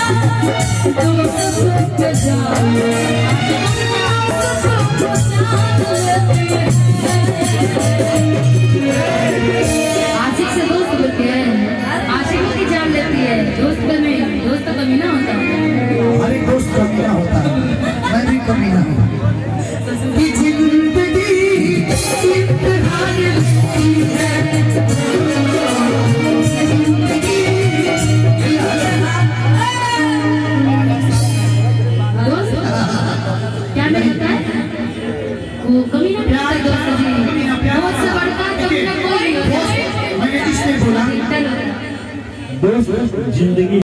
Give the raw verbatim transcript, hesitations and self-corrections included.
आशिक से दोस्त बनती है, आशिकों की जान लेती है, दोस्त कमी दोस्त तो कमी ना होता। अरे दोस्त कमी ना होता, मैं भी कमी ना हूँ। जिंदगी इम्तिहान लेती है, दोस्त क्या मैं होता है वो कमी ना प्यार दोस्त जी, दोस्त से बढ़कर कमी ना कोई नहीं होता। मैंने इसलिए बोला चलो दोस्त जिंदगी